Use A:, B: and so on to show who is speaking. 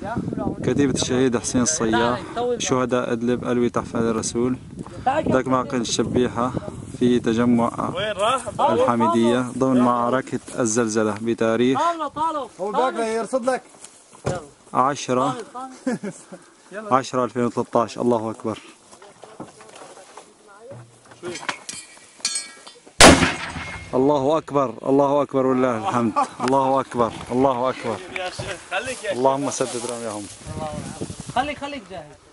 A: كتيبة الشهيد حسين الصياح، شهداء إدلب ألوية أحفاد الرسول. ذاك معقل الشبيحة في تجمع الحميدية ضمن معركة الزلزلة بتاريخ 10/10/2013. الله أكبر. الله أكبر، الله أكبر ولله الحمد. الله أكبر، الله أكبر. اللهم سدد رميهم.
B: خليك جاهز.